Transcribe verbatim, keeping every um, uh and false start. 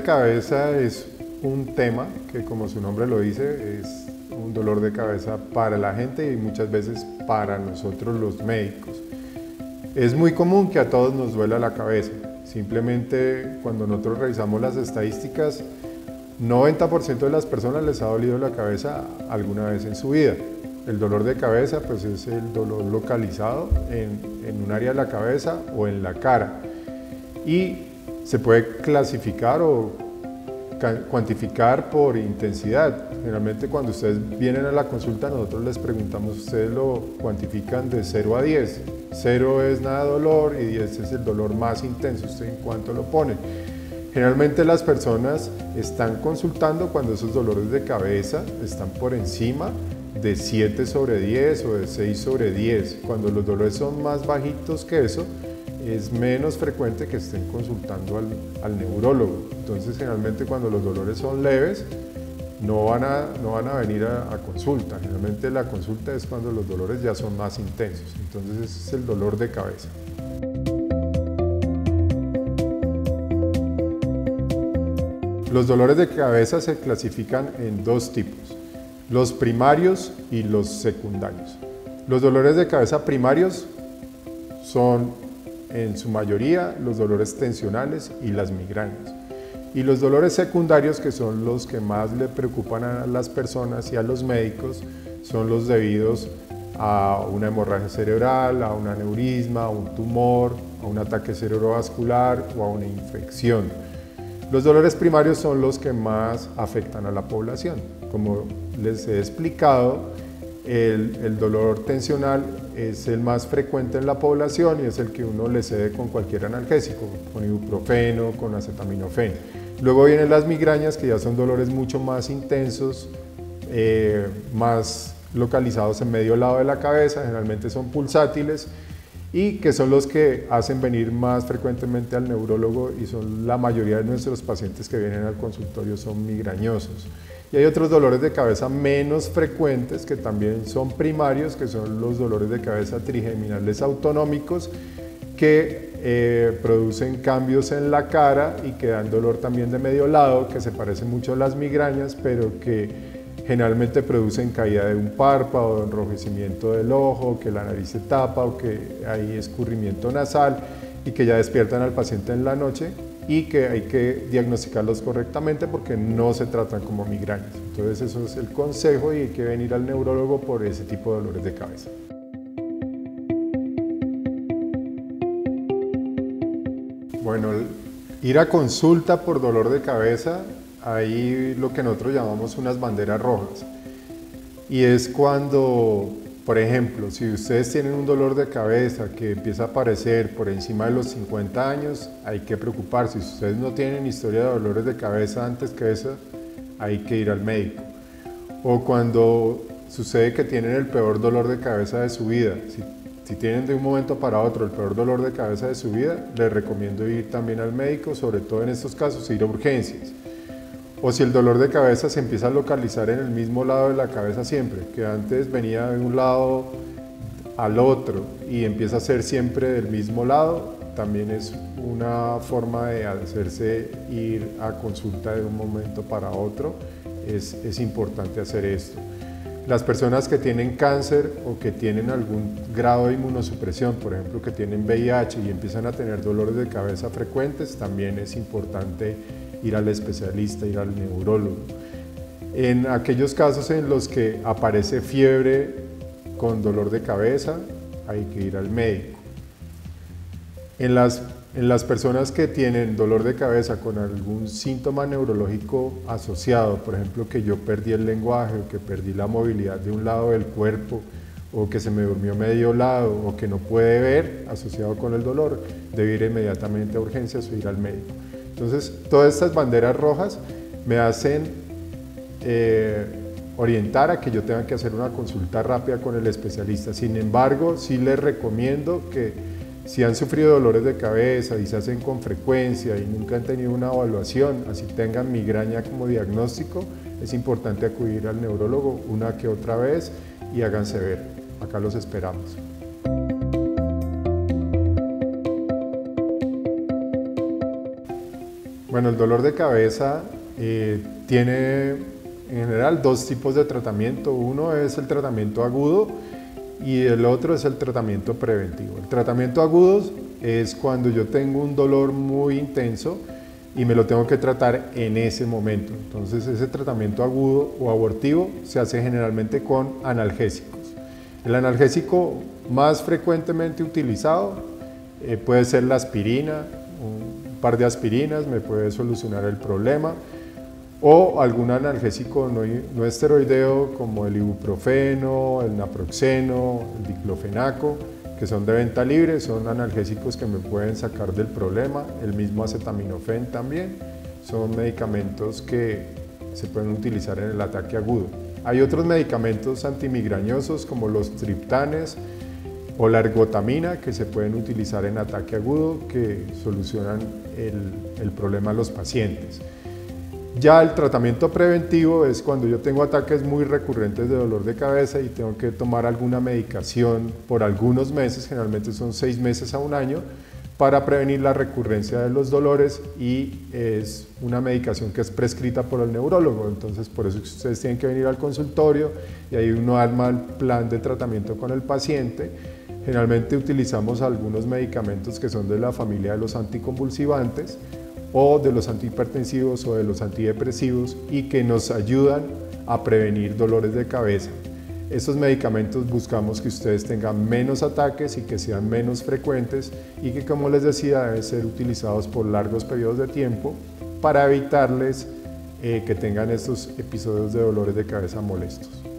cabeza es un tema que, como su nombre lo dice, es un dolor de cabeza para la gente y muchas veces para nosotros los médicos. Es muy común que a todos nos duela la cabeza. Simplemente cuando nosotros revisamos las estadísticas, noventa por ciento de las personas les ha dolido la cabeza alguna vez en su vida. El dolor de cabeza pues es el dolor localizado en, en un área de la cabeza o en la cara. Y se puede clasificar o cuantificar por intensidad. Generalmente cuando ustedes vienen a la consulta nosotros les preguntamos, ustedes lo cuantifican de cero a diez. cero es nada dolor y diez es el dolor más intenso. ¿Usted en cuánto lo pone? Generalmente las personas están consultando cuando esos dolores de cabeza están por encima de siete sobre diez o de seis sobre diez. Cuando los dolores son más bajitos que eso, es menos frecuente que estén consultando al, al neurólogo. Entonces, generalmente cuando los dolores son leves, no van a, no van a venir a, a consulta. Generalmente la consulta es cuando los dolores ya son más intensos. Entonces, ese es el dolor de cabeza. Los dolores de cabeza se clasifican en dos tipos, los primarios y los secundarios. Los dolores de cabeza primarios son en su mayoría los dolores tensionales y las migrañas. Y los dolores secundarios, que son los que más le preocupan a las personas y a los médicos, son los debidos a una hemorragia cerebral, a un aneurisma, a un tumor, a un ataque cerebrovascular o a una infección. Los dolores primarios son los que más afectan a la población. Como les he explicado, el, el dolor tensional es el más frecuente en la población y es el que uno le cede con cualquier analgésico, con ibuprofeno, con acetaminofén. Luego vienen las migrañas, que ya son dolores mucho más intensos, eh, más localizados en medio lado de la cabeza, generalmente son pulsátiles, y que son los que hacen venir más frecuentemente al neurólogo y son la mayoría de nuestros pacientes que vienen al consultorio son migrañosos. Y hay otros dolores de cabeza menos frecuentes que también son primarios, que son los dolores de cabeza trigeminales autonómicos que eh, producen cambios en la cara y que dan dolor también de medio lado, que se parecen mucho a las migrañas, pero que generalmente producen caída de un párpado, enrojecimiento del ojo, que la nariz se tapa o que hay escurrimiento nasal y que ya despiertan al paciente en la noche y que hay que diagnosticarlos correctamente porque no se tratan como migrañas. Entonces eso es el consejo y hay que venir al neurólogo por ese tipo de dolores de cabeza. Bueno, ir a consulta por dolor de cabeza, hay lo que nosotros llamamos unas banderas rojas. Y es cuando, por ejemplo, si ustedes tienen un dolor de cabeza que empieza a aparecer por encima de los cincuenta años, hay que preocuparse. Si ustedes no tienen historia de dolores de cabeza antes que esa, hay que ir al médico. O cuando sucede que tienen el peor dolor de cabeza de su vida. Si, si tienen de un momento para otro el peor dolor de cabeza de su vida, les recomiendo ir también al médico, sobre todo en estos casos, ir a urgencias. O si el dolor de cabeza se empieza a localizar en el mismo lado de la cabeza siempre, que antes venía de un lado al otro y empieza a ser siempre del mismo lado, también es una forma de hacerse ir a consulta de un momento para otro. Es, es importante hacer esto. Las personas que tienen cáncer o que tienen algún grado de inmunosupresión, por ejemplo que tienen V I H y empiezan a tener dolores de cabeza frecuentes, también es importante ir al especialista, ir al neurólogo. En aquellos casos en los que aparece fiebre con dolor de cabeza, hay que ir al médico. En las, en las personas que tienen dolor de cabeza con algún síntoma neurológico asociado, por ejemplo que yo perdí el lenguaje, o que perdí la movilidad de un lado del cuerpo, o que se me durmió medio lado, o que no puede ver asociado con el dolor, debe ir inmediatamente a urgencias o ir al médico. Entonces, todas estas banderas rojas me hacen eh, orientar a que yo tenga que hacer una consulta rápida con el especialista. Sin embargo, sí les recomiendo que si han sufrido dolores de cabeza y se hacen con frecuencia y nunca han tenido una evaluación, así tengan migraña como diagnóstico, es importante acudir al neurólogo una que otra vez y háganse ver. Acá los esperamos. Bueno, el dolor de cabeza eh, tiene en general dos tipos de tratamiento. Uno es el tratamiento agudo y el otro es el tratamiento preventivo. El tratamiento agudo es cuando yo tengo un dolor muy intenso y me lo tengo que tratar en ese momento. Entonces ese tratamiento agudo o abortivo se hace generalmente con analgésicos. El analgésico más frecuentemente utilizado eh, puede ser la aspirina. Un par de aspirinas me puede solucionar el problema, o algún analgésico no, no esteroideo como el ibuprofeno, el naproxeno, el diclofenaco, que son de venta libre, son analgésicos que me pueden sacar del problema. El mismo acetaminofén también, son medicamentos que se pueden utilizar en el ataque agudo. Hay otros medicamentos antimigrañosos como los triptanes o la ergotamina que se pueden utilizar en ataque agudo, que solucionan el, el problema a los pacientes. Ya el tratamiento preventivo es cuando yo tengo ataques muy recurrentes de dolor de cabeza y tengo que tomar alguna medicación por algunos meses, generalmente son seis meses a un año, para prevenir la recurrencia de los dolores, y es una medicación que es prescrita por el neurólogo. Entonces por eso ustedes tienen que venir al consultorio y ahí uno arma el plan de tratamiento con el paciente. Generalmente utilizamos algunos medicamentos que son de la familia de los anticonvulsivantes o de los antihipertensivos o de los antidepresivos y que nos ayudan a prevenir dolores de cabeza. Estos medicamentos buscamos que ustedes tengan menos ataques y que sean menos frecuentes y que, como les decía, deben ser utilizados por largos periodos de tiempo para evitarles eh, que tengan estos episodios de dolores de cabeza molestos.